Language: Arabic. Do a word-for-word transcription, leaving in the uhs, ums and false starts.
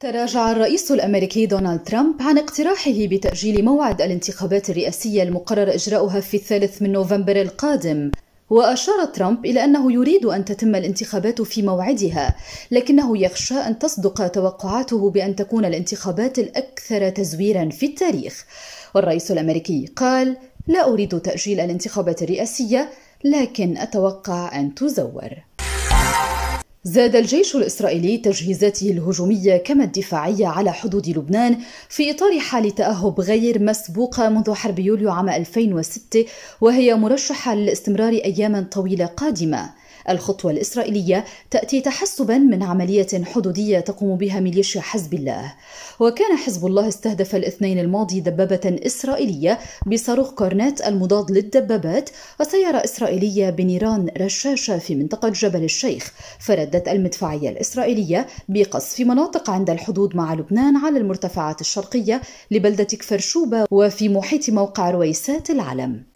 تراجع الرئيس الأمريكي دونالد ترامب عن اقتراحه بتأجيل موعد الانتخابات الرئاسية المقرر إجراؤها في الثالث من نوفمبر القادم. وأشار ترامب إلى أنه يريد أن تتم الانتخابات في موعدها، لكنه يخشى أن تصدق توقعاته بأن تكون الانتخابات الأكثر تزويرا في التاريخ. والرئيس الأمريكي قال: لا أريد تأجيل الانتخابات الرئاسية، لكن أتوقع أن تزور. زاد الجيش الإسرائيلي تجهيزاته الهجومية كما الدفاعية على حدود لبنان في إطار حال تأهب غير مسبوقة منذ حرب يوليو عام ألفين وستة، وهي مرشحة للاستمرار أياما طويلة قادمة. الخطوة الإسرائيلية تأتي تحسبا من عملية حدودية تقوم بها ميليشيا حزب الله. وكان حزب الله استهدف الاثنين الماضي دبابة إسرائيلية بصاروخ كورنيت المضاد للدبابات وسيارة إسرائيلية بنيران رشاشة في منطقة جبل الشيخ، فردت المدفعية الإسرائيلية بقصف مناطق عند الحدود مع لبنان على المرتفعات الشرقية لبلدة كفر شوبة وفي محيط موقع رويسات العلم.